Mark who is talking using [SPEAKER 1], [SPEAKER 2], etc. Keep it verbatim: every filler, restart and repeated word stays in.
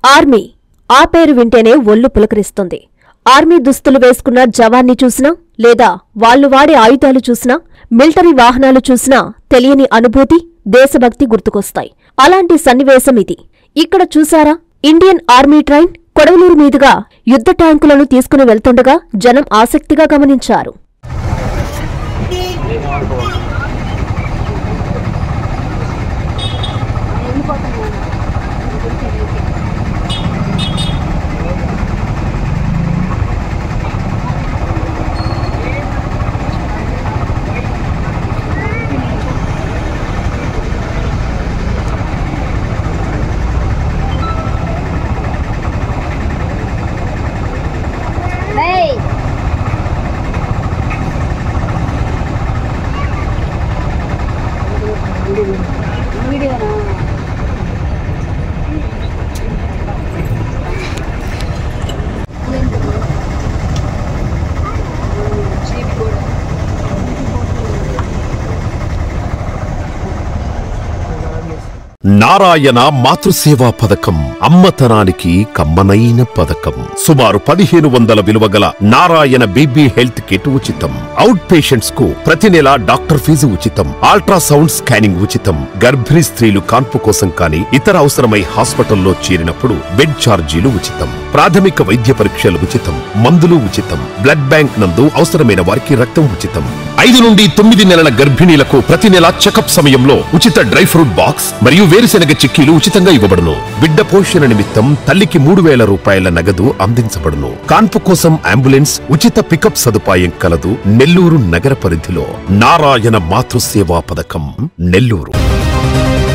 [SPEAKER 1] Army ఆ పేరు వింటేనే ఒళ్ళు పులకరిస్తుంది. ఆర్మీ దుస్తులు వేసుకున్న జవాన్ని చూసినా లేదా వాళ్లు వాడే ఆయుధాలు చూసినా, మిలిటరీ వాహనాలు చూసినా తెలియని అనుభూతి, దేశభక్తి గుర్తుకొస్తాయి. అలాంటి సన్నివేశం ఇది. ఇక్కడ చూసారా, ఇండియన్ ఆర్మీ ట్రైన్ కొడవలూరు మీదుగా యుద్ధ ట్యాంకులను తీసుకుని వెళ్తుండగా జనం ఆసక్తిగా గమనించారు.
[SPEAKER 2] నారాయణ మాతృసేవా పథకం అమ్మతనానికి కమ్మనైన పథకం. సుమారు పదిహేను వందల విలువగల నారాయణ బీబీ హెల్త్ కిట్ ఉచితం. అవుట్ పేషెంట్స్ కు ప్రతి నెల డాక్టర్ ఫీజు ఉచితం. అల్ట్రాసౌండ్ స్కానింగ్ ఉచితం. గర్భిణీ స్త్రీలు కాన్పు కోసం కానీ ఇతర అవసరమై హాస్పిటల్లో చేరినప్పుడు బెడ్ ఛార్జీలు ఉచితం. ప్రాథమిక వైద్య పరీక్షలు ఉచితం. మందులు ఉచితం. బ్లడ్ బ్యాంక్ నందు అవసరమైన వారికి రక్తం ఉచితం. ఐదు నుండి తొమ్మిది నెలల గర్భిణీలకు ప్రతి నెల చెకప్ సమయంలో ఉచిత డ్రై ఫ్రూట్ బాక్స్ మరియు వేరుశెనగ చిక్కీలు ఉచితంగా ఇవ్వబడును. బిడ్డ పోషణ నిమిత్తం తల్లికి మూడు వేల రూపాయల నగదు అందించబడును. కాన్పు కోసం అంబులెన్స్ ఉచిత పికప్ సదుపాయం కలదు. నెల్లూరు నగర పరిధిలో నారాయణ మాతృసేవా పథకం, నెల్లూరు.